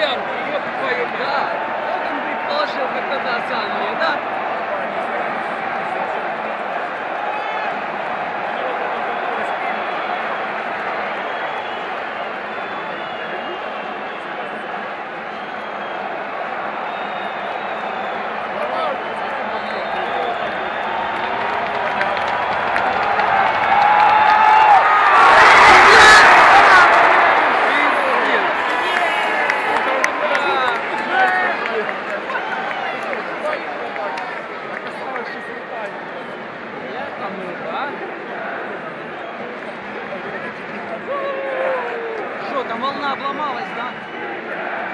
солярку, ёб твою мать. Да, вот он предположил, как тогда с Англией, да? Что, там волна обломалась, да?